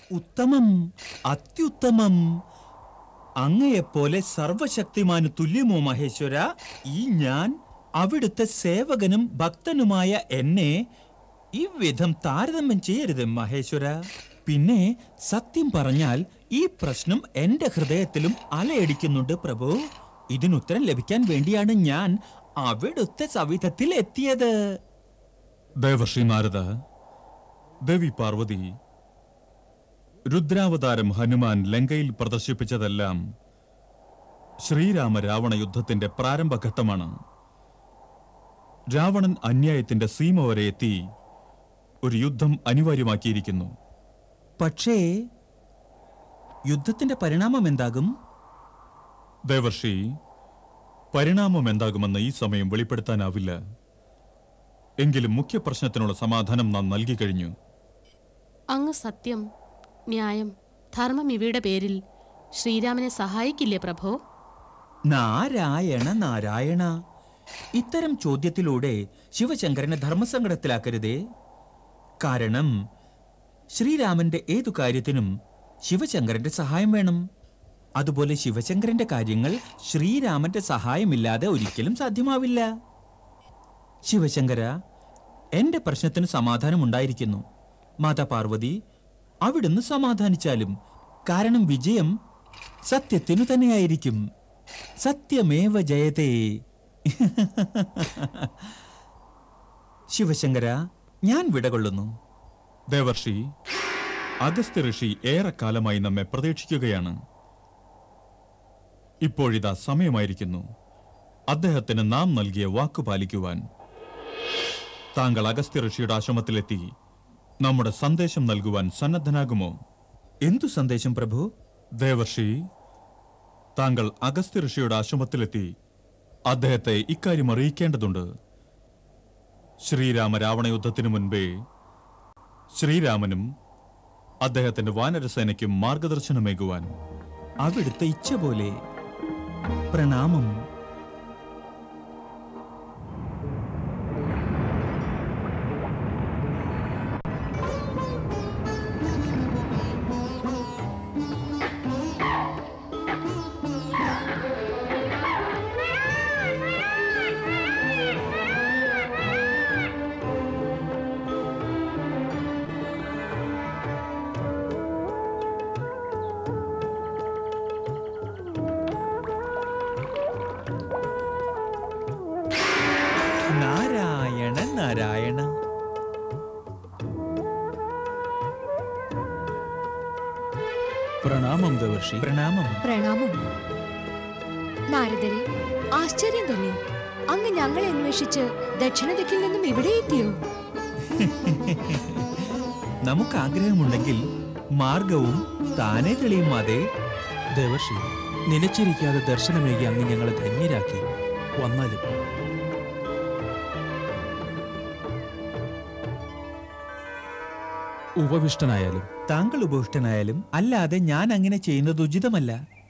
ഉത്തമം, അത്യുത്തമം. അങ്ങയെപ്പോലെ സർവശക്തിമാന് തുല്യമോ മഹേശ്വര? ഈ ഞാൻ അവിടുത്തെ സേവകനും ഭക്തനുമായ എന്നെ ഇவ்விധം താരതമ്യം ചെയ്യരുത് മഹേശ്വര. പിന്നെ സത്യം പറഞ്ഞാൽ ഈ പ്രശ്നം എന്റെ ഹൃദയത്തിലും അലയടിക്കുന്നുണ്ട് പ്രഭു. ഇതിനുത്തരം ലഭിക്കാൻ വേണ്ടിയാണ് ഞാൻ അവിടുത്തെ സവിധത്തിൽ എത്തിയത്. ദേവർഷി നാരദ, ദേവി പാർവതി, രുദ്രാവതാരം ഹനുമാൻ ലങ്കയിൽ പ്രദർശിപ്പിച്ചതെല്ലാം ശ്രീരാമ രാവണ യുദ്ധത്തിന്റെ പ്രാരംഭഘട്ടമാണ്. രാവണൻ അന്യായത്തിന്റെ സീമ വരെ എത്തി ഒരു യുദ്ധം അനിവാര്യമാക്കിയിരിക്കുന്നു. പക്ഷേ യുദ്ധത്തിന്റെ പരിണാമം എന്താകും? ദേവർഷി, പരിണാമം എന്താകുമെന്ന് ഈ സമയം വെളിപ്പെടുത്താനാവില്ല. എങ്കിലും മുഖ്യ പ്രശ്നത്തിനുള്ള സമാധാനം നാം നൽകി കഴിഞ്ഞു. അങ്ങ് സത്യം, ന്യായം, ധർമ്മം ഇവയുടെ പേരിൽ ശ്രീരാമനെ സഹായിക്കില്ലേ പ്രഭോ? നാരായണ നാരായണ, ഇത്തരം ചോദ്യത്തിലൂടെ ശിവശങ്കരനെ ധർമ്മസങ്കടത്തിലാക്കരുതേ. കാരണം ശ്രീരാമന്റെ ഏതു കാര്യത്തിനും ശിവശങ്കരന്റെ സഹായം വേണം. അതുപോലെ ശിവശങ്കരന്റെ കാര്യങ്ങൾ ശ്രീരാമന്റെ സഹായമില്ലാതെ ഒരിക്കലും സാധ്യമാവില്ല. ശിവശങ്കര, എന്റെ പ്രശ്നത്തിന് സമാധാനം ഉണ്ടായിരിക്കുന്നു. മാതാ പാർവതി, അവിടുന്ന് സമാധാനിച്ചാലും. കാരണം വിജയം സത്യത്തിനു തന്നെയായിരിക്കും. സത്യമേവ ജയതേ. ശിവശങ്കര, ഞാൻ വിടകൊള്ളുന്നു. ദേവർഷി, അഗസ്ത്യ ഋഷി ഏറെക്കാലമായി നമ്മെ പ്രതീക്ഷിക്കുകയാണ്. ഇപ്പോഴിതാ സമയമായിരിക്കുന്നു അദ്ദേഹത്തിന് നാം നൽകിയ വാക്കു പാലിക്കുവാൻ. താങ്കൾ അഗസ്ത്യ ഋഷിയുടെ ആശ്രമത്തിലെത്തി നമ്മുടെ സന്ദേശം നൽകുവാൻ സന്നദ്ധനാകുമോ? എന്തു സന്ദേശം പ്രഭു? ദേവർഷി, താങ്കൾ അഗസ്ത്യ ഋഷിയുടെ ആശ്രമത്തിലെത്തി അദ്ദേഹത്തെ ഇക്കാര്യം അറിയിക്കേണ്ടതുണ്ട്. ശ്രീരാമ രാവണ യുദ്ധത്തിനു മുൻപേ ശ്രീരാമനും അദ്ദേഹത്തിന്റെ വാനരസേനയ്ക്കും മാർഗദർശനമേകുവാൻ. അവിടുത്തെ ഇച്ഛ പോലെ. പ്രണാമം. നാരായണ നാരായണ. പ്രണാമം ദേവർഷി. പ്രണാമം. പ്രണാമം. നാരദരെ, ആശ്ചര്യം തന്നെ. അങ്ങ് ഞങ്ങളെ അന്വേഷിച്ച് ദക്ഷിണദിക്കിൽ നിന്നും ഇവിടെ എത്തിയോ? നമുക്ക് ആഗ്രഹമുണ്ടെങ്കിൽ മാർഗവും താനേ തെളിയും. അതെ ദേവർഷി, നിലച്ചിരിക്കാതെ ദർശനമേകി അങ്ങ് ഞങ്ങളെ ധന്യരാക്കി. വന്നാലും ഉപവിഷ്ടനായാലും താങ്കൾ ഉപവിഷ്ടനായാലും അല്ലാതെ ഞാൻ അങ്ങനെ ചെയ്യുന്നത് ഉചിതമല്ല.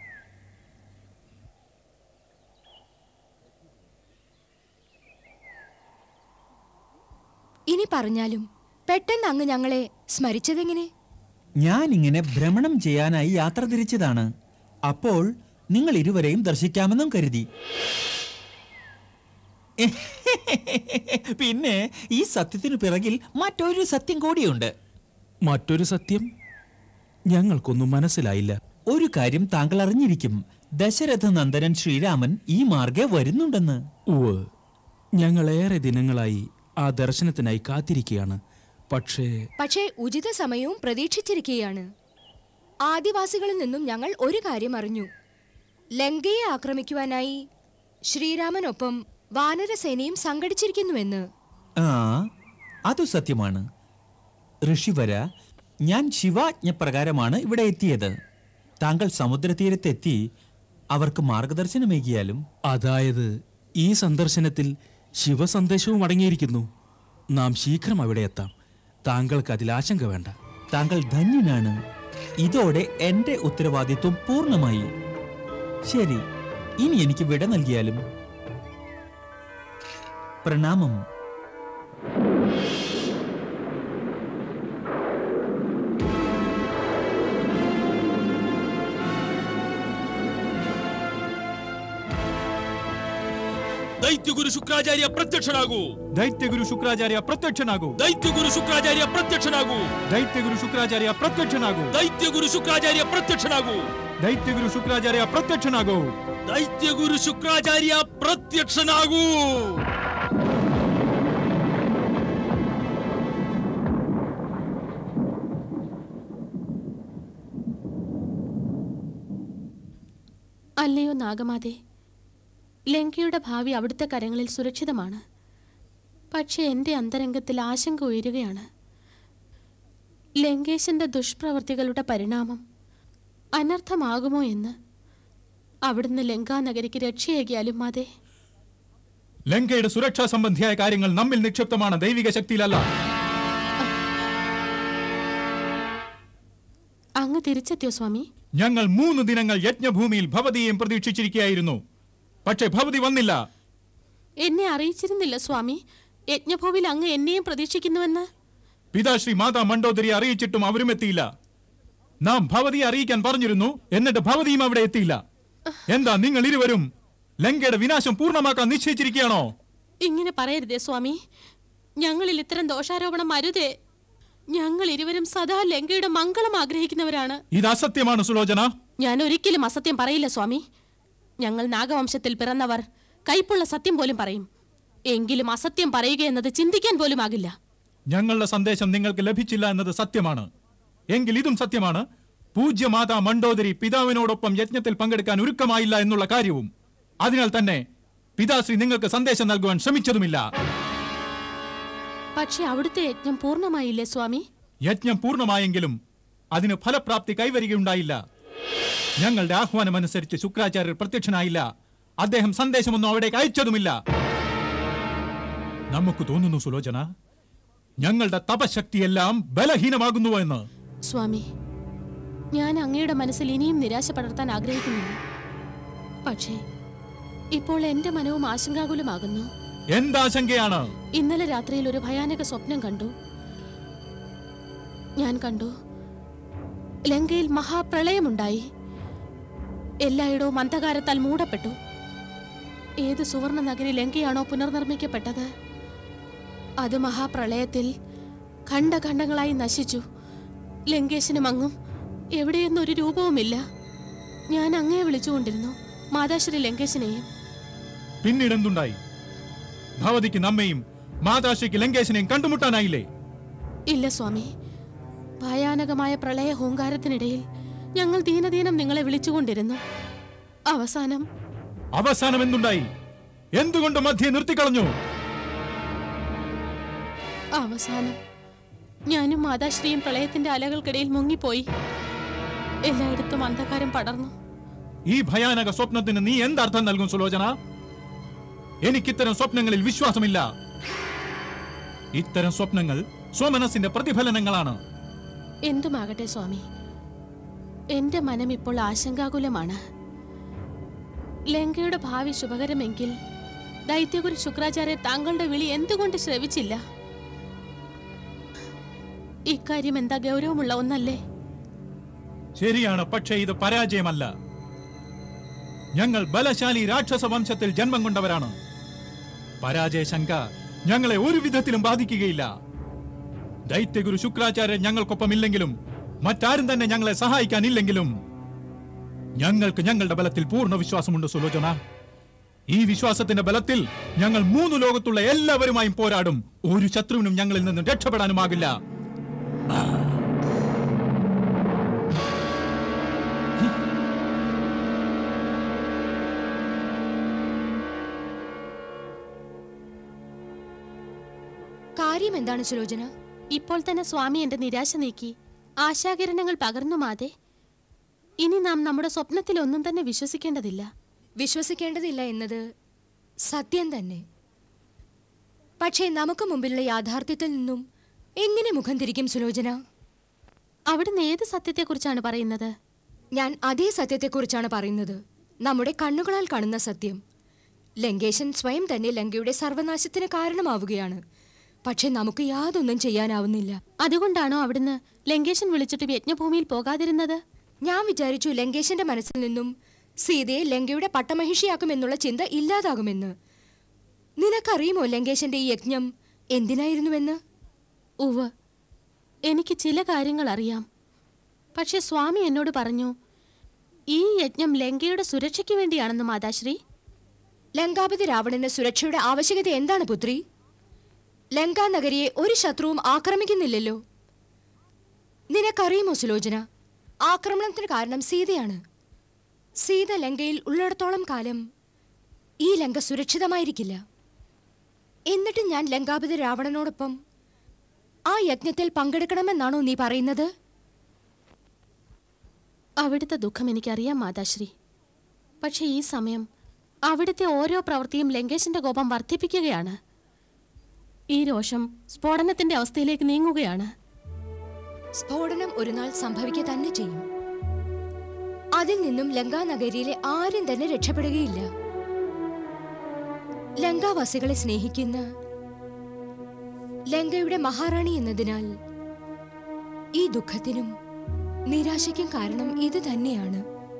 ഇനി പറഞ്ഞാലും പെട്ടെന്ന് അങ്ങ് ഞങ്ങളെ സ്മരിച്ചതെങ്ങനെ? ഞാൻ ഇങ്ങനെ ഭ്രമണം ചെയ്യാനായി യാത്ര തിരിച്ചതാണ്. അപ്പോൾ നിങ്ങൾ ഇരുവരെയും ദർശിക്കാമെന്നും കരുതി. പിന്നെ ഈ സത്യത്തിനു പിറകിൽ മറ്റൊരു സത്യം കൂടിയുണ്ട്. മറ്റൊരു സത്യം ഞങ്ങൾക്കൊന്നും മനസ്സിലായില്ല. ഒരു കാര്യം താങ്കൾ അറിഞ്ഞിരിക്കും. ദശരഥ നന്ദനൻ ശ്രീരാമൻ ഈ മാർഗെ വരുന്നുണ്ടെന്ന്. ഉവ്വ്, ഞങ്ങളേറെ ദിനങ്ങളായി ആ ദർശനത്തിനായി കാത്തിരിക്കുകയാണ്. പക്ഷേ ഉചിത സമയവും പ്രതീക്ഷിച്ചിരിക്കുകയാണ്. ആദിവാസികളിൽ നിന്നും ഞങ്ങൾ ഒരു കാര്യം അറിഞ്ഞു. ലങ്കയെ ആക്രമിക്കുവാനായി ശ്രീരാമനൊപ്പം വാനരസേനയും സംഘടിച്ചിരിക്കുന്നുവെന്ന്. അതു സത്യമാണ് ഋഷിവര. ഞാൻ ശിവാജ്ഞപ്രകാരമാണ് ഇവിടെ എത്തിയത്. താങ്കൾ സമുദ്രതീരത്തെത്തി അവർക്ക് മാർഗദർശനമേകിയാലും. അതായത് ഈ സന്ദർശനത്തിൽ ശിവസന്ദേശവും അടങ്ങിയിരിക്കുന്നു. നാം ശീഘ്രം അവിടെ എത്താം. താങ്കൾക്ക് അതിൽ ആശങ്ക വേണ്ട. താങ്കൾ ധന്യനാണ്. ഇതോടെ എന്റെ ഉത്തരവാദിത്വം പൂർണ്ണമായി. ശരി, ഇനി എനിക്ക് വിട നൽകിയാലും. പ്രണാമം. ദൈത്യഗുരു ശുക്രാചാര്യ പ്രത്യക്ഷനാകൂ. ദൈത്യഗുരു ശുക്രാചാര്യ പ്രത്യക്ഷനാകൂ. ദൈത്യഗുരു ശുക്രാചാര്യ പ്രത്യക്ഷനാകൂ. ദൈത്യഗുരു ശുക്രാചാര്യ പ്രത്യക്ഷനാകൂ. ദൈത്യഗുരു ശുക്രാചാര്യ പ്രത്യക്ഷനാകൂ. ദൈത്യഗുരു ശുക്രാചാര്യ പ്രത്യക്ഷനാകൂ. ദൈത്യഗുരു ശുക്രാചാര്യ പ്രത്യക്ഷനാകൂ. അല്ലയോ നാഗമാതേ, ലങ്കയുടെ ഭാവി അവിടുത്തെ കരങ്ങളിൽ സുരക്ഷിതമാണ്. പക്ഷേ എൻ്റെ അന്തരംഗത്തിൽ ആശങ്ക ഉയരുകയാണ്. ലങ്കേശന്റെ ദുഷ്പ്രവൃത്തികളുടെ പരിണാമം അനർത്ഥമാകുമോ എന്ന്. അവിടുന്ന് ലങ്കാനഗരിക്ക് രക്ഷയേകിയാലും മാതേ. ലങ്കയുടെ സുരക്ഷാ സംബന്ധിയായ കാര്യങ്ങൾ നമ്മിൽ നിക്ഷിപ്തമാണ്, ദൈവിക ശക്തിയിലല്ല. അങ്ങ് തിരിച്ചെത്തിയോ സ്വാമി? ഞങ്ങൾ 3 ദിനങ്ങൾ യജ്ഞഭൂമിയിൽ ഭവതിയെയും പ്രതീക്ഷിച്ചിരിക്കുകയായിരുന്നു. പക്ഷേ ഭവതി വന്നില്ല. എന്നെ അറിയിച്ചിരുന്നില്ല സ്വാമി, യജ്ഞഭൂമിയിൽ അങ്ങ് എന്നെയും പ്രതീക്ഷിക്കുന്നുവെന്ന്. പിതാശ്രീ മാതാ മണ്ഡോദരിയെ അറിയിച്ചിട്ടും അവരും എത്തിയില്ല. നാം ഭവതിയെ അറിയിക്കാൻ പറഞ്ഞിരുന്നു, എന്നിട്ട് ഭവതിയും അവിടെ എത്തിയില്ല. എന്താ നിങ്ങൾ ഇരുവരും ലങ്കയുടെ വിനാശം പൂർണ്ണമാക്കാൻ നിശ്ചയിച്ചിരിക്കുകയാണോ? ഇങ്ങനെ പറയരുതേ സ്വാമി, ഞങ്ങളിൽ ഇത്തരം ദോഷാരോപണം അരുതേ. ഞങ്ങൾ ഇരുവരും സദാ ലങ്കയുടെ മംഗളം ആഗ്രഹിക്കുന്നവരാണ്. ഇത് അസത്യമാണ് സുലോചന. ഞാൻ ഒരിക്കലും അസത്യം പറയില്ല സ്വാമി. ഞങ്ങൾ നാഗവംശത്തിൽ പിറന്നവർ കൈപ്പുള്ള സത്യം പോലും പറയും. എങ്കിലും അസത്യം പറയുക എന്നത് ചിന്തിക്കാൻ പോലും ആകില്ല. ഞങ്ങളുടെ സന്ദേശം നിങ്ങൾക്ക് ലഭിച്ചില്ല എന്നത് സത്യമാണ്. എങ്കിൽ ഇതും സത്യമാണ്. പൂജ്യമാതാ മണ്ഡോദരി പിതാവിനോടൊപ്പം യജ്ഞത്തിൽ പങ്കെടുക്കാൻ ഒരുക്കമായില്ല എന്നുള്ള കാര്യവും. അതിനാൽ തന്നെ പിതാശ്രീ നിങ്ങൾക്ക് സന്ദേശം നൽകുവാൻ ശ്രമിച്ചതുമില്ല. പക്ഷെ അവിടുത്തെ യജ്ഞം പൂർണ്ണമായില്ലേ സ്വാമി? യജ്ഞം പൂർണ്ണമായെങ്കിലും അതിന് ഫലപ്രാപ്തി കൈവരികയുണ്ടായില്ല. ഞങ്ങളുടെ ആഹ്വാനമനുസരിച്ച് ശുക്രാചാര്യർ പ്രത്യക്ഷനായില്ല. അദ്ദേഹം സന്ദേശമൊന്നും അവിടേക്ക് അയച്ചതുമില്ല. നമുക്ക് തോന്നുന്നു സുലോചന, ഞങ്ങളുടെ തപശക്തിയെല്ലാം ബലഹീനമാകുന്നുവോ എന്ന്. സ്വാമി, ഞാൻ അങ്ങയുടെ മനസ്സിൽ ഇനിയും നിരാശ പടർത്താൻ ആഗ്രഹിക്കുന്നില്ല. പക്ഷേ ഇപ്പോൾ എന്റെ മനവും ആശങ്കാകുലമാകുന്നു. എന്താശങ്കയാണ്? ഇന്നലെ രാത്രിയിൽ ഒരു ഭയാനക സ്വപ്നം കണ്ടു. ഞാൻ കണ്ടു, ലങ്കയിൽ മഹാപ്രളയമുണ്ടായി. എല്ലായിടവും അന്ധകാരത്താൽ മൂടപ്പെട്ടു. ഏത് സുവർണ നഗരി ലങ്കയാണോ പുനർനിർമ്മിക്കപ്പെട്ടത്, അത് മഹാപ്രളയത്തിൽ ഖണ്ഡഖണ്ഡങ്ങളായി നശിച്ചു. ലങ്കേശനും അങ്ങും എവിടെയെന്നൊരു രൂപവുമില്ല. ഞാൻ അങ്ങയെ വിളിച്ചുകൊണ്ടിരുന്നു, മാതാശ്രീ ലങ്കേശനെയും. പിന്നീടെന്തുണ്ടായി? ഭവതിക്ക് നമ്മയും മാതാശ്രീക്ക് ലങ്കേശനെയും കണ്ടുമുട്ടാനായില്ലേ? ഇല്ല സ്വാമി. ഭയാനകമായ പ്രളയ ഹൂങ്കാരത്തിനിടയിൽ ഞങ്ങൾ ദീനദീനം നിങ്ങളെ വിളിച്ചുകൊണ്ടിരുന്നു. അവസാനം എന്തുണ്ടായി? എന്തുകൊണ്ട് മധ്യേ നിർത്തിക്കളഞ്ഞു? അവസാനം ഞാനും മാതാശ്രീയും പ്രളയത്തിന്റെ അലകൾക്കിടയിൽ മുങ്ങിപ്പോയി. എല്ലായിടത്തും അന്ധകാരം പടർന്നു. ഈ ഭയാനക സ്വപ്നത്തിന് നീ എന്തർത്ഥം നൽകും സുലോചന? എനിക്കിത്തരം സ്വപ്നങ്ങളിൽ വിശ്വാസമില്ല. ഇത്തരം സ്വപ്നങ്ങൾ സ്വമനസ്സിന്റെ പ്രതിഫലനങ്ങളാണ്. എന്തുമാകട്ടെ സ്വാമി, എന്റെ മനം ഇപ്പോൾ ആശങ്കാകുലമാണ്. ലങ്കയുടെ ഭാവി ശുഭകരമെങ്കിൽ ദൈത്യഗുരു ശുക്രാചാര്യ താങ്കളുടെ വിളി എന്തുകൊണ്ട് ശ്രവിച്ചില്ല? ഇക്കാര്യം എന്താ ഗൗരവമുള്ള ഒന്നല്ലേ? ശരിയാണ്, പക്ഷേ ഇത് പരാജയമല്ല. ഞങ്ങൾ ബലശാലി രാക്ഷസ വംശത്തിൽ ജന്മം കൊണ്ടവരാണ്. പരാജയശങ്ക ഞങ്ങളെ ഒരു വിധത്തിലും ബാധിക്കുകയില്ല. ദൈത്യഗുരു ശുക്രാചാര്യൻ ഞങ്ങൾക്കൊപ്പമില്ലെങ്കിലും മറ്റാരും തന്നെ ഞങ്ങളെ സഹായിക്കാനില്ലെങ്കിലും ഞങ്ങൾക്ക് ഞങ്ങളുടെ ബലത്തിൽ പൂർണ്ണ വിശ്വാസമുണ്ട് സുലോചന. ഈ വിശ്വാസത്തിന്റെ ബലത്തിൽ ഞങ്ങൾ 3 ലോകത്തുള്ള എല്ലാവരുമായും പോരാടും. ഒരു ശത്രുവിനും ഞങ്ങളിൽ നിന്ന് രക്ഷപ്പെടാനുമാകില്ല. കാര്യം എന്താണ് സുലോചന? ഇപ്പോൾ തന്നെ സ്വാമി എന്റെ നിരാശ നീക്കി ആശാകിരണങ്ങൾ പകർന്നു മാതേ. ഇനി നാം നമ്മുടെ സ്വപ്നത്തിലൊന്നും തന്നെ വിശ്വസിക്കേണ്ടതില്ല. വിശ്വസിക്കേണ്ടതില്ല എന്നത് സത്യം തന്നെ. പക്ഷേ നമുക്ക് മുമ്പിലുള്ള യാഥാർത്ഥ്യത്തിൽ നിന്നും എങ്ങനെ മുഖം തിരിക്കും സുലോചന? അവിടുന്ന് ഏത് സത്യത്തെക്കുറിച്ചാണ് പറയുന്നത്? ഞാൻ അതേ സത്യത്തെക്കുറിച്ചാണ് പറയുന്നത്. നമ്മുടെ കണ്ണുകളാൽ കാണുന്ന സത്യം. ലങ്കേശൻ സ്വയം തന്നെ ലങ്കയുടെ സർവനാശത്തിന് കാരണമാവുകയാണ്. പക്ഷെ നമുക്ക് യാതൊന്നും ചെയ്യാനാവുന്നില്ല. അതുകൊണ്ടാണോ അവിടുന്ന് ലങ്കേശൻ വിളിച്ചിട്ട് യജ്ഞഭൂമിയിൽ പോകാതിരുന്നത്? ഞാൻ വിചാരിച്ചു ലങ്കേശന്റെ മനസ്സിൽ നിന്നും സീതയെ ലങ്കയുടെ പട്ടമഹിഷിയാക്കുമെന്നുള്ള ചിന്ത ഇല്ലാതാകുമെന്ന്. നിനക്കറിയുമോ ലങ്കേശന്റെ ഈ യജ്ഞം എന്തിനായിരുന്നുവെന്ന്? ഉവ്, എനിക്ക് ചില കാര്യങ്ങൾ അറിയാം. പക്ഷെ സ്വാമി എന്നോട് പറഞ്ഞു ഈ യജ്ഞം ലങ്കയുടെ സുരക്ഷയ്ക്ക് വേണ്ടിയാണെന്ന്. മാതാശ്രീ, ലങ്കാപതി രാവണന് സുരക്ഷയുടെ ആവശ്യകത എന്താണ് പുത്രി? ലങ്കാ നഗരിയെ ഒരു ശത്രുവും ആക്രമിക്കുന്നില്ലല്ലോ. നിനക്കറിയുമോ സുലോചന, ആക്രമണത്തിന് കാരണം സീതയാണ്. സീത ലങ്കയിൽ ഉള്ളിടത്തോളം കാലം ഈ ലങ്ക സുരക്ഷിതമായിരിക്കില്ല. എന്നിട്ട് ഞാൻ ലങ്കാപതി രാവണനോടൊപ്പം ആ യജ്ഞത്തിൽ പങ്കെടുക്കണമെന്നാണോ നീ പറയുന്നത്? അവിടുത്തെ ദുഃഖം എനിക്കറിയാം മാതാശ്രീ. പക്ഷെ ഈ സമയം അവിടുത്തെ ഓരോ പ്രവൃത്തിയും ലങ്കേശന്റെ കോപം വർദ്ധിപ്പിക്കുകയാണ്. ഈ രോഷം സ്ഫോടനത്തിന്റെ അവസ്ഥയിലേക്ക് നീങ്ങുകയാണ്. സ്ഫോടനം ഒരു നാൾ സംഭവിക്കുക തന്നെ ചെയ്യും. അതിൽ നിന്നും ലങ്കാ നഗരിയിലെ ആരും തന്നെ രക്ഷപ്പെടുകയില്ല. ലങ്കാവാസികളെ സ്നേഹിക്കുന്ന ലങ്കയുടെ മഹാറാണി എന്നതിനാൽ ഈ ദുഃഖത്തിനും നിരാശയ്ക്കും കാരണം ഇത് തന്നെയാണ്.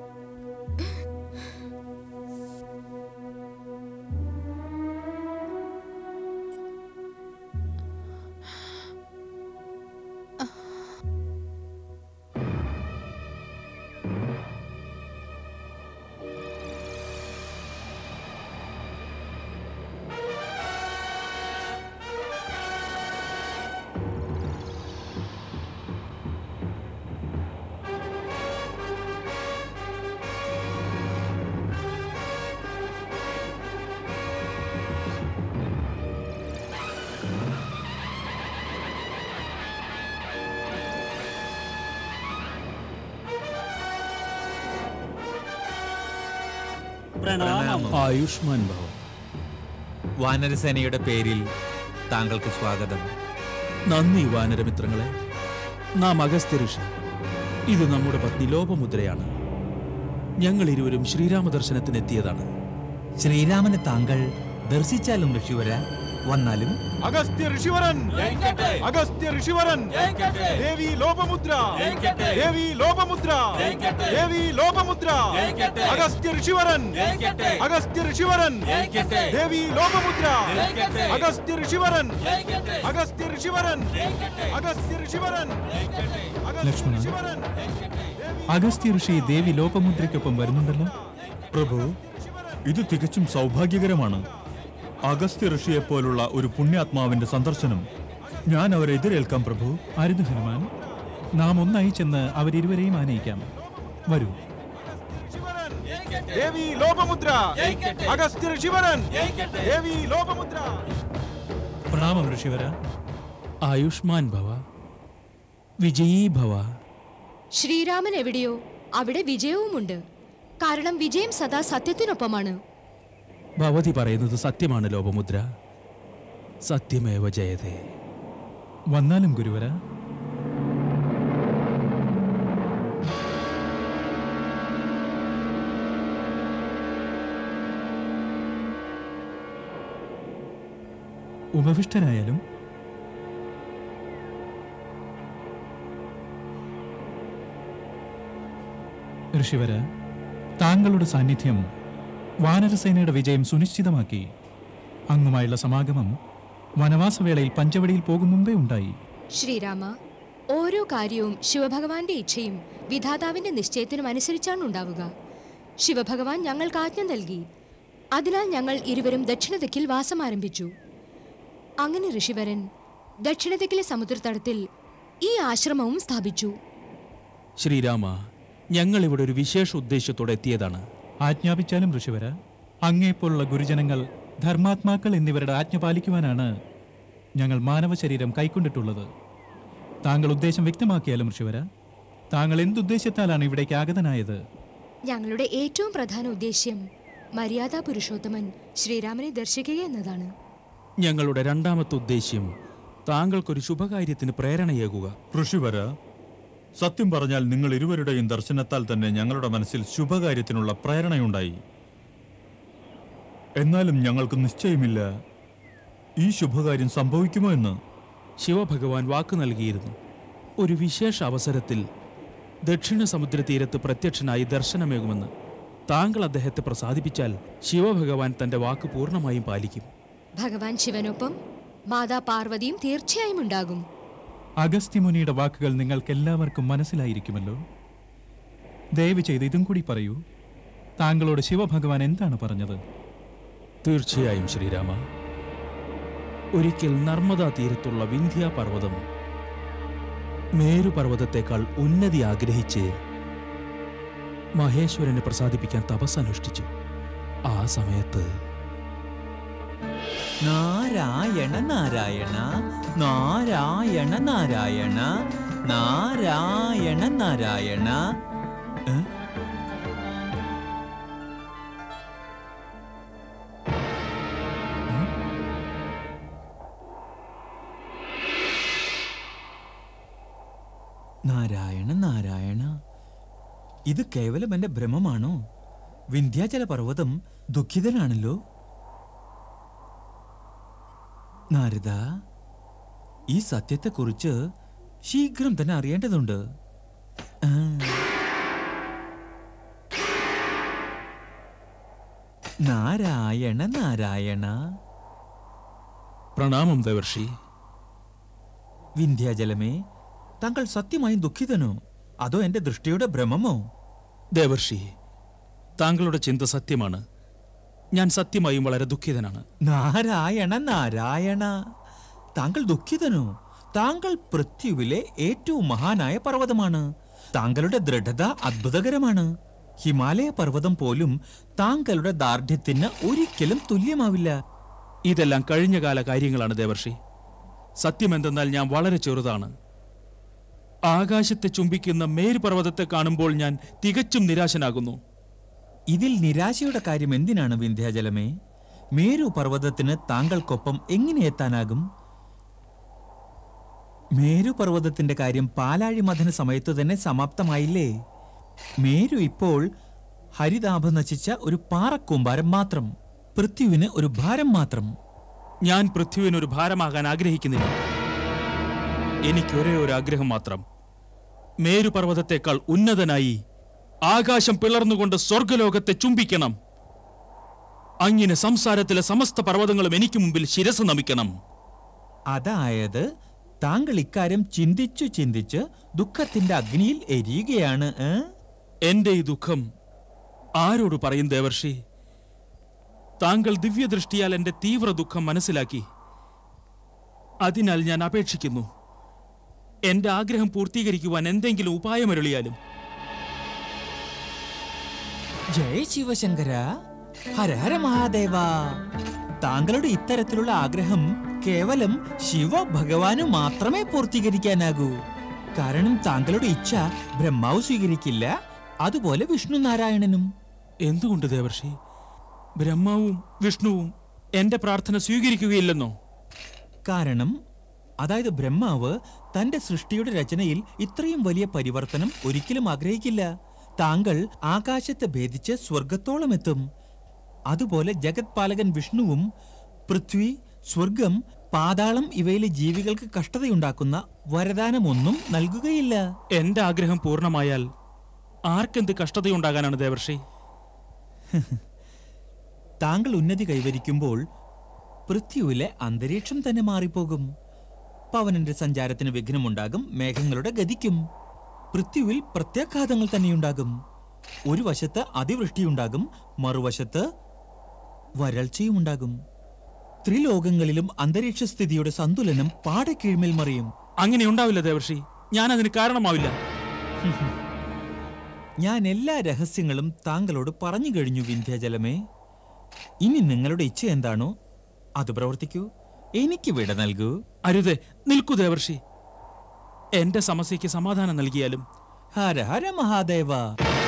ആയുഷ്മാൻ ഭവ. വാനരസേനയുടെ പേരിൽ താങ്കൾക്ക് സ്വാഗതം. നന്ദി വാനരമിത്രങ്ങളെ. നാം അഗസ്ത്യ ഋഷി. ഇത് നമ്മുടെ പത്നി ലോപമുദ്രയാണ്. ഞങ്ങൾ ഇരുവരും ശ്രീരാമ ദർശനത്തിനെത്തിയതാണ്. ശ്രീരാമനെ താങ്കൾ ദർശിച്ചാലും ഋഷിവര, വന്നാലും അഗസ്ത്യ ഋഷിവരൻ, അഗസ്ത്യ ഋഷിവരൻ, ദേവി ലോപമുദ്ര, ദേവി ലോപമുദ്ര, ദേവി ലോപമുദ്ര, അഗസ്ത്യ ഋഷിവരൻ, അഗസ്ത്യ ഋഷിവരൻ, ദേവി ലോപമുദ്ര, അഗസ്ത്യ ഋഷിവരൻ, അഗസ്ത്യ ഋഷിവരൻ, അഗസ്ത്യ ഋഷിവരൻ. ലക്ഷ്മണ, അഗസ്ത്യ ഋഷി ദേവി ലോപമുദ്രയ്ക്കൊപ്പം വരുന്നുണ്ടല്ലോ. പ്രഭു, ഇത് തികച്ചും സൗഭാഗ്യകരമാണ്. അഗസ്ത്യ ഋഷിയെ പോലുള്ള ഒരു പുണ്യാത്മാവിന്റെ സന്ദർശനം. ഞാൻ അവരെ എതിരേൽക്കാം പ്രഭു. അരുത് ഹനുമാൻ, നാം ഒന്നായി ചെന്ന് അവരിരുവരെയും ആനയിക്കാം. വരൂ. ദേവി ലോപമുദ്ര, അഗസ്ത്യ ഋഷിവരൻ, ദേവി ലോപമുദ്ര. പ്രണാമം ഋഷിവര. ആയുഷ്മാൻ ഭവ, വിജയീ ഭവ. ശ്രീരാമൻ എവിടെയോ അവിടെ വിജയവുമുണ്ട്. കാരണം വിജയം സദാ സത്യത്തിനൊപ്പമാണ്. ഭവതി പറയുന്നത് സത്യമാണ് ലോപമുദ്ര. സത്യമേവ ജയതേ. വന്നാലും ഗുരുവര. ഉപവിഷ്ടരായാലും ഋഷിവര, താങ്കളുടെ സാന്നിധ്യം വാനരസേനയുടെ വിജയം സുനിശ്ചിതമാക്കി. അങ്ങുമായുള്ള സമാഗമം വനവാസവേളയിൽ പഞ്ചവടിയിൽ പോകും മുമ്പേ ഉണ്ടായി. ശ്രീരാമ, ഓരോ കാര്യവും ശിവഭഗവാന്റെ ഇച്ഛയും വിധാതാവിന്റെ നിശ്ചയത്തിനും അനുസരിച്ചാണ് ഉണ്ടാവുക. ശിവഭഗവാൻ ഞങ്ങൾക്ക് ആജ്ഞ നൽകി. അതിനാൽ ഞങ്ങൾ ഇരുവരും ദക്ഷിണദിക്കിൽ വാസം ആരംഭിച്ചു. അങ്ങനെ ഋഷിവരൻ ദക്ഷിണദിക്കിലെ സമുദ്രതടത്തിൽ ഈ ആശ്രമവും സ്ഥാപിച്ചു. ശ്രീരാമ, ഞങ്ങൾ ഇവിടെ ഒരു വിശേഷ ഉദ്ദേശത്തോടെ എത്തിയതാണ്. ആജ്ഞാപിച്ചാലും ഋഷിവര. അങ്ങേപ്പോലുള്ള ഗുരുജനങ്ങൾ, ധർമാത്മാക്കൾ എന്നിവരുടെ ആജ്ഞ പാലിക്കുവാനാണ് ഞങ്ങൾ മാനവ ശരീരം കൈക്കൊണ്ടിട്ടുള്ളത്. താങ്കൾ ഉദ്ദേശം വ്യക്തമാക്കിയാലും ഋഷിവര. താങ്കൾ എന്തുദ്ദേശത്താലാണ് ഇവിടേക്ക് ആഗതനായത്? ഞങ്ങളുടെ ഏറ്റവും പ്രധാന ഉദ്ദേശ്യം മര്യാദാ പുരുഷോത്തമൻ ശ്രീരാമനെ ദർശിക്കുക എന്നതാണ്. ഞങ്ങളുടെ രണ്ടാമത്തെ ഉദ്ദേശ്യം താങ്കൾക്കൊരു ശുഭകാര്യത്തിന് പ്രേരണയേകുക. ഋഷിവര, സത്യം പറഞ്ഞാൽ നിങ്ങൾ ഇരുവരുടെയും ദർശനത്താൽ തന്നെ ഞങ്ങളുടെ മനസ്സിൽ ശുഭകാര്യത്തിനുള്ള പ്രേരണയുണ്ടായി. എന്നാലും ഞങ്ങൾക്ക് നിശ്ചയമില്ല ഈ ശുഭകാര്യം സംഭവിക്കുമോ എന്ന്. ശിവഭഗവാൻ വാക്കു നൽകിയിരുന്നു. ഒരു വിശേഷ അവസരത്തിൽ ദക്ഷിണ സമുദ്ര തീരത്ത് പ്രത്യക്ഷനായി ദർശനമേകുമെന്ന്. താങ്കൾ അദ്ദേഹത്തെ പ്രസാദിപ്പിച്ചാൽ ശിവഭഗവാൻ തന്റെ വാക്ക് പൂർണ്ണമായും പാലിക്കും. ഭഗവാൻ ശിവനൊപ്പം മാതാ പാർവതിയും തീർച്ചയായും ഉണ്ടാകും. അഗസ്ത്യമുനിയുടെ വാക്കുകൾ നിങ്ങൾക്ക് എല്ലാവർക്കും മനസ്സിലായിരിക്കുമല്ലോ. ദയവ് ചെയ്ത് ഇതും കൂടി പറയൂ. താങ്കളോട് ശിവഭഗവാൻ എന്താണ് പറഞ്ഞത്? തീർച്ചയായും ശ്രീരാമ. ഒരിക്കൽ നർമ്മദാ തീരത്തുള്ള വിന്ധ്യാപർവ്വതം മേരുപർവ്വതത്തെക്കാൾ ഉന്നതി ആഗ്രഹിച്ച് മഹേശ്വരനെ പ്രസാദിപ്പിക്കാൻ തപസ്സനുഷ്ഠിച്ചു. ആ സമയത്ത് നാരായണ നാരായണ നാരായണ നാരായണ നാരായണ നാരായണ. നാരായണ നാരായണ. ഇത് കേവലം എന്റെ ഭ്രമമാണോ? വിന്ധ്യാചല പർവ്വതം ദുഃഖിതനാണല്ലോ. നാരദ, ഈ സത്യത്തെക്കുറിച്ച് ശീഘ്രം തന്നെ അറിയേണ്ടതുണ്ട്. നാരായണ നാരായണ. പ്രണാമം ദേവർഷി. വിന്ധ്യാചലമേ, താങ്കൾ സത്യമായും ദുഃഖിതനോ അതോ എന്റെ ദൃഷ്ടിയുടെ ഭ്രമമോ? ദേവർഷി, താങ്കളുടെ ചിന്ത സത്യമാണ്. ഞാൻ സത്യമായും വളരെ ദുഃഖിതനാണ്. നാരായണ നാരായണ. താങ്കൾ ദുഃഖിതനോ? താങ്കൾ പൃഥ്വിയിലെ ഏറ്റവും മഹാനായ പർവ്വതമാണ്. താങ്കളുടെ ദൃഢത അത്ഭുതകരമാണ്. ഹിമാലയ പർവ്വതം പോലും താങ്കളുടെ ദാർഢ്യത്തിന് ഒരിക്കലും തുല്യമാവില്ല. ഇതെല്ലാം കഴിഞ്ഞകാല കാര്യങ്ങളാണ് ദേവർഷി. സത്യമെന്തെന്നാൽ ഞാൻ വളരെ ചെറുതാണ്. ആകാശത്തെ ചുംബിക്കുന്ന മേരുപർവ്വതത്തെ കാണുമ്പോൾ ഞാൻ തികച്ചും നിരാശനാകുന്നു. ഇതിൽ നിരാശയുടെ കാര്യം എന്തിനാണ് വിന്ധ്യാചലമേ? മേരു പർവ്വതത്തിന് താങ്കൾക്കൊപ്പം എങ്ങനെ എത്താനാകും? മേരു പർവ്വതത്തിന്റെ കാര്യം പാലാഴി മഥന സമയത്തു തന്നെ സമാപ്തമായില്ലേ? മേരു ഇപ്പോൾ ഹരിതാഭ നശിച്ച ഒരു പാറക്കൂമ്പാരം മാത്രം, പൃഥ്വിന് ഒരു ഭാരം മാത്രം. ഞാൻ പൃഥ്വിനൊരു ഭാരമാകാൻ ആഗ്രഹിക്കുന്നില്ല. എനിക്കൊരേ ഒരു ആഗ്രഹം മാത്രം. മേരുപർവ്വതത്തെക്കാൾ ഉന്നതനായി ആകാശം പിളർന്നുകൊണ്ട് സ്വർഗലോകത്തെ ചുംബിക്കണം. അങ്ങനെ സംസാരത്തിലെ സമസ്ത പർവ്വതങ്ങളും എനിക്ക് മുമ്പിൽ ശിരസ് നമിക്കണം. അതായത് താങ്കൾ ഇക്കാര്യം ചിന്തിച്ചു ചിന്തിച്ച് ദുഃഖത്തിന്റെ അഗ്നിയിൽ എരിയുകയാണ്. എന്റെ ഈ ദുഃഖം ആരോട് പറയും ദേവർഷി? താങ്കൾ ദിവ്യദൃഷ്ടിയാൽ എന്റെ തീവ്ര ദുഃഖം മനസ്സിലാക്കി. അതിനാൽ ഞാൻ അപേക്ഷിക്കുന്നു, എന്റെ ആഗ്രഹം പൂർത്തീകരിക്കുവാൻ എന്തെങ്കിലും ഉപായമരുളിയാലും. ജയ ശിവശങ്കര, ഹര ഹര മഹാദേവ. താങ്കളുടെ ഇത്തരത്തിലുള്ള ആഗ്രഹം കേവലം ശിവ ഭഗവാന് മാത്രമേ പൂർത്തീകരിക്കാനാകൂ. കാരണം താങ്കളുടെ ഇച്ഛ ബ്രഹ്മാവ് സ്വീകരിക്കില്ല, അതുപോലെ വിഷ്ണു നാരായണനും. എന്തുകൊണ്ട് ദേവർഷി? ബ്രഹ്മാവും വിഷ്ണുവും എന്റെ പ്രാർത്ഥന സ്വീകരിക്കുകയില്ലെന്നോ? കാരണം അതായത് ബ്രഹ്മാവ് തന്റെ സൃഷ്ടിയുടെ രചനയിൽ ഇത്രയും വലിയ പരിവർത്തനം ഒരിക്കലും ആഗ്രഹിക്കില്ല. താങ്കൾ ആകാശത്തെ ഭേദിച്ച് സ്വർഗത്തോളം എത്തും. അതുപോലെ ജഗത് പാലകൻ വിഷ്ണുവും പൃഥ്വി, സ്വർഗം, പാതാളം ഇവയിലെ ജീവികൾക്ക് കഷ്ടതയുണ്ടാക്കുന്ന വരദാനമൊന്നും നൽകുകയില്ല. എന്റെ ആഗ്രഹം പൂർണ്ണമായാൽ ആർക്കെന്ത് കഷ്ടതയുണ്ടാകാനാണ് ദേവർഷി? താങ്കൾ ഉന്നതി കൈവരിക്കുമ്പോൾ പൃഥ്വിയിലെ അന്തരീക്ഷം തന്നെ മാറിപ്പോകും. പവനന്റെ സഞ്ചാരത്തിന് വിഘ്നമുണ്ടാകും, മേഘങ്ങളുടെ ഗതിക്കും. പൃഥ്വിയിൽ പ്രത്യാഘാതങ്ങൾ തന്നെയുണ്ടാകും. ഒരു വശത്ത് അതിവൃഷ്ടിയുണ്ടാകും, മറുവശത്ത് വരൾച്ചയും ഉണ്ടാകും. ത്രിലോകങ്ങളിലും അന്തരീക്ഷ സ്ഥിതിയുടെ സന്തുലനം പാടെ കീഴ്മേൽ മറിയും. അങ്ങനെ ഉണ്ടാവില്ല ദേവർഷി, ഞാൻ അതിന് കാരണമാവില്ല. ഞാൻ എല്ലാ രഹസ്യങ്ങളും താങ്കളോട് പറഞ്ഞു കഴിഞ്ഞു വിന്ധ്യാചലമേ. ഇനി നിങ്ങളുടെ ഇച്ഛ എന്താണോ അത് പ്രവർത്തിക്കൂ. എനിക്ക് വിട നൽകൂ. അരുതേ, നിൽക്കൂ ദേവർഷി. എന്റെ സമസ്യയ്ക്ക് സമാധാനം നൽകിയാലും. ഹര ഹര മഹാദേവ.